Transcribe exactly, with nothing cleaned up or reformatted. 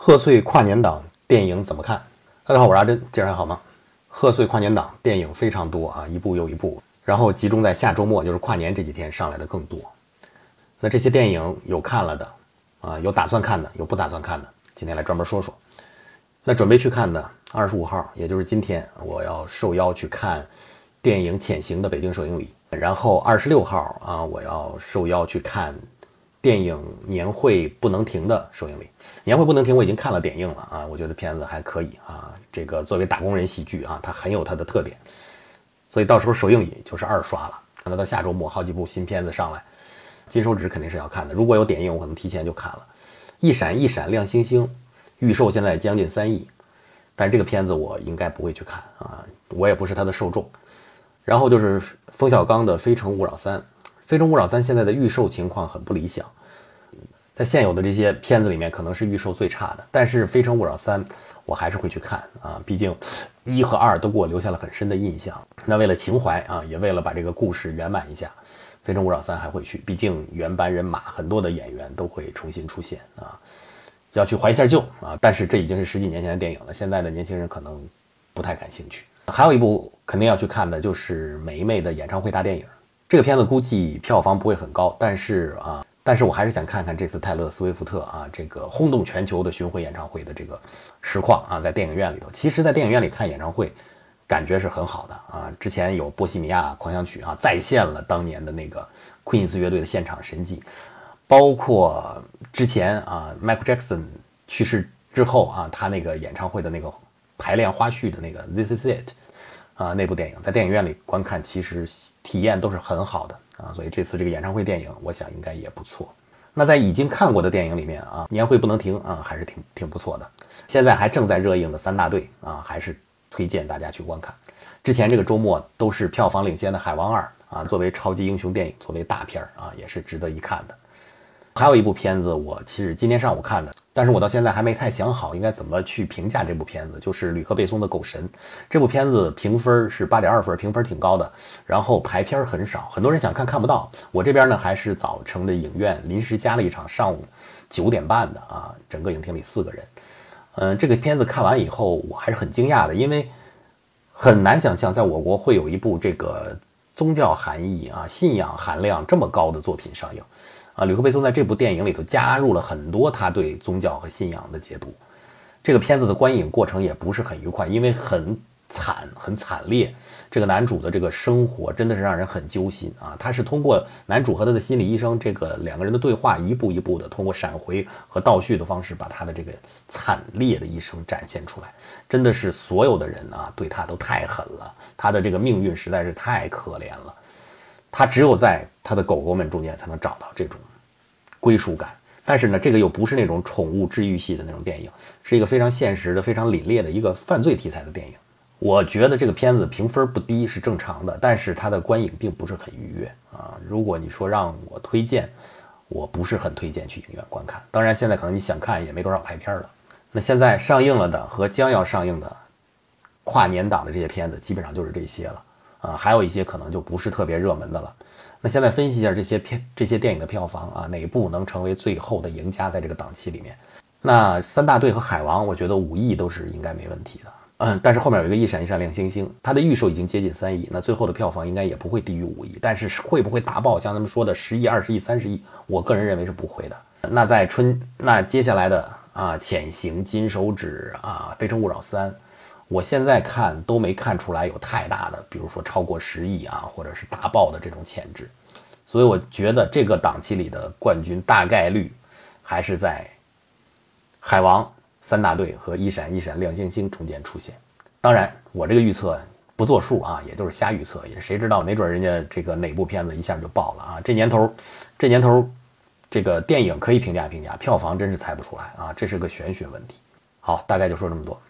贺岁跨年档电影怎么看？大家好，我是阿珍，今儿还好吗？贺岁跨年档电影非常多啊，一部又一部，然后集中在下周末，就是跨年这几天上来的更多。那这些电影有看了的啊，有打算看的，有不打算看的，今天来专门说说。那准备去看的二十五号，也就是今天，我要受邀去看电影《潜行》的北京首映礼。然后二十六号啊，我要受邀去看电影年会不能停的首映礼。年会不能停我已经看了点映了啊，我觉得片子还可以啊。这个作为打工人喜剧啊，它很有它的特点，所以到时候首映礼就是二刷了。那到下周末好几部新片子上来，金手指肯定是要看的。如果有点映，我可能提前就看了。一闪一闪亮星星预售现在将近三亿，但是这个片子我应该不会去看啊，我也不是它的受众。然后就是冯小刚的《非诚勿扰三》，《非诚勿扰三》现在的预售情况很不理想，在现有的这些片子里面可能是预售最差的，但是《非诚勿扰三》我还是会去看啊，毕竟一和二都给我留下了很深的印象。那为了情怀啊，也为了把这个故事圆满一下，《非诚勿扰三》还会去，毕竟原班人马很多的演员都会重新出现啊，要去怀一下旧啊。但是这已经是十几年前的电影了，现在的年轻人可能不太感兴趣。还有一部肯定要去看的就是梅梅的演唱会大电影，这个片子估计票房不会很高，但是啊，但是我还是想看看这次泰勒·斯威夫特啊这个轰动全球的巡回演唱会的这个实况啊，在电影院里头。其实，在电影院里看演唱会，感觉是很好的啊。之前有《波西米亚狂想曲》啊，再现了当年的那个 Queen 乐队的现场神迹，包括之前啊 Michael Jackson 去世之后啊，他那个演唱会的那个排练花絮的那个 This Is It 啊，那部电影在电影院里观看其实体验都是很好的啊，所以这次这个演唱会电影我想应该也不错。那在已经看过的电影里面啊，年会不能停啊，还是挺挺不错的。现在还正在热映的三大队啊，还是推荐大家去观看。之前这个周末都是票房领先的海王二啊，作为超级英雄电影，作为大片啊，也是值得一看的。还有一部片子我其实今天上午看的，但是我到现在还没太想好应该怎么去评价这部片子，就是吕克贝松的《狗神》。这部片子评分是 八点二分，评分挺高的，然后排片很少，很多人想看看不到。我这边呢还是早晨的影院临时加了一场上午九点半的啊，整个影厅里四个人。嗯，这个片子看完以后我还是很惊讶的，因为很难想象在我国会有一部这个宗教含义啊、信仰含量这么高的作品上映。啊，吕克贝松在这部电影里头加入了很多他对宗教和信仰的解读。这个片子的观影过程也不是很愉快，因为很惨很惨烈。这个男主的这个生活真的是让人很揪心啊！他是通过男主和他的心理医生这个两个人的对话，一步一步的通过闪回和倒叙的方式，把他的这个惨烈的一生展现出来。真的是所有的人啊，对他都太狠了，他的这个命运实在是太可怜了。他只有在他的狗狗们中间才能找到这种归属感，但是呢，这个又不是那种宠物治愈系的那种电影，是一个非常现实的、非常凛冽的一个犯罪题材的电影。我觉得这个片子评分不低是正常的，但是它的观影并不是很愉悦啊。如果你说让我推荐，我不是很推荐去影院观看。当然，现在可能你想看也没多少排片了。那现在上映了的和将要上映的跨年档的这些片子，基本上就是这些了。啊，还有一些可能就不是特别热门的了。那现在分析一下这些片、这些电影的票房啊，哪部能成为最后的赢家在这个档期里面？那三大队和海王，我觉得五亿都是应该没问题的。嗯，但是后面有一个一闪一闪亮星星，它的预售已经接近三亿，那最后的票房应该也不会低于五亿。但是会不会达爆像他们说的十亿、二十亿、三十亿？我个人认为是不会的。那在春，那接下来的啊，潜行、金手指啊，非诚勿扰三。我现在看都没看出来有太大的，比如说超过十亿啊，或者是大爆的这种潜质，所以我觉得这个档期里的冠军大概率还是在海王、三大队和一闪一闪亮星星中间出现。当然，我这个预测不作数啊，也就是瞎预测，也谁知道，没准人家这个哪部片子一下就爆了啊！这年头，这年头，这个电影可以评价评价，票房真是猜不出来啊，这是个玄学问题。好，大概就说这么多。